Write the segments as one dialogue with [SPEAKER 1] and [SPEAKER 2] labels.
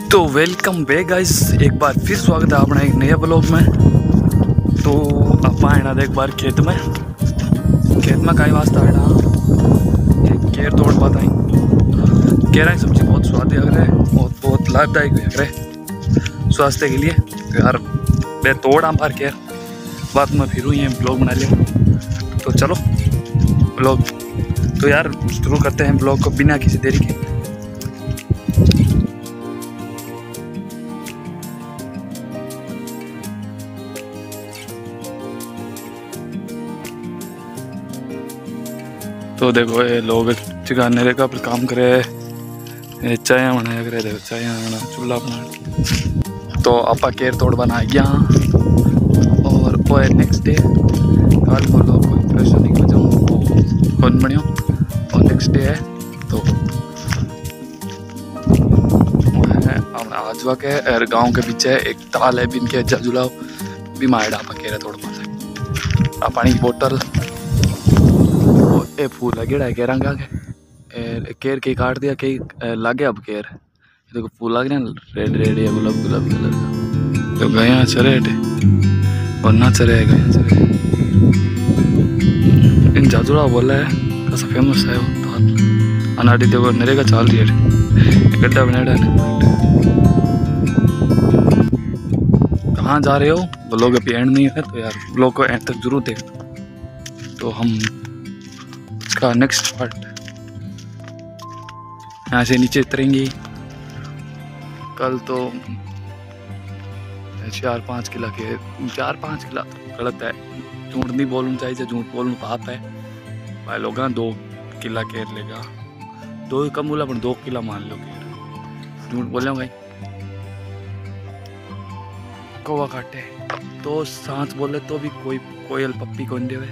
[SPEAKER 1] तो welcome back guys, एक बार फिर स्वागत है अपना एक नए ब्लॉग में। तो आप आना एक बार खेत में कई वास्ता आना केर तोड़ पाता है। केरा की सब्जी बहुत स्वाद लग रहा है और बहुत लाभदायक भी लग रहा है स्वास्थ्य के लिए। तो यार मैं तोड़ बार केर बाद में फिर ये ब्लॉग बना लिया। तो चलो ब्लॉग तो यार शुरू करते हैं ब्लॉग को बिना किसी देरी के। तो देखो ये लोग चिकाने का काम करे, चाय बनाया करे, देखो चाय बना चूल्हा बना। तो आपा केर तोड़ बना गया और वो नेक्स्ट डे कल को लोग प्रेशर नहीं बजाऊँ कौन बनियो और नेक्स्ट डे है। तो वो है आजवा के गांव के पीछे एक ताल है बिन के जुलाओ भी मारे आपा केरा तोड़ पाते आप पानी की बोतल ए फूल लगे है केरा के केर के काट दिया कई लागे। अब केर देखो फूल लग रहे हैं रेड रेड या गुलाब गुलाबी कलर का। तो गया चरे हटे और ना चरे गया चरे इन जाजुड़ा बोला है कैसा फेमस है वो अनाड़ी देखो नरेगा चाल रही है गड्ढा बनाया है। कहाँ जा रहे हो ब्लॉग अभी एंड नहीं है तो यार ब्लॉग को एंड तक जरूर देख। तो हम का नेक्स्ट पार्ट यहाँ से नीचे उतरेंगे। कल तो 4-5 किला के 4-5 किला गलत है, झूठ नहीं बोलना चाहिए, झूठ बोलना पाप है भाई लोग। 2 किला केर लेगा 2 कम बोला पर 2 किला मान लो केर झूठ बोले भाई। कौवा काटे तो सांस बोले तो भी कोई कोयल पप्पी कौन देवे।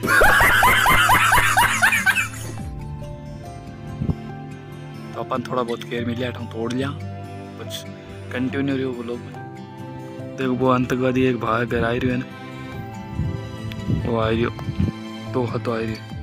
[SPEAKER 1] तो अपन थोड़ा बहुत केयर मिल लिया तोड़ लिया कुछ कंटिन्यू रहे वो लोग। देखो वो आतंकवादी एक भाई घर आई रही है ना वो आई रही तो आई रही